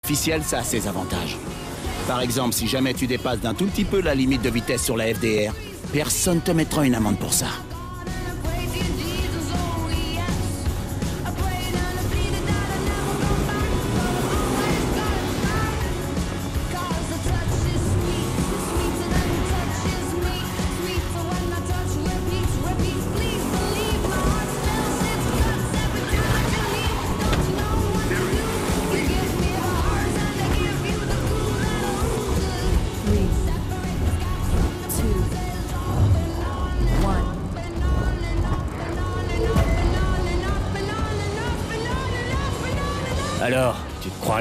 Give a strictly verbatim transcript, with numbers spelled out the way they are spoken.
Officiel, ça a ses avantages. Par exemple, si jamais tu dépasses d'un tout petit peu la limite de vitesse sur la F D R, personne te mettra une amende pour ça. Alors, tu te crois à la hauteur ?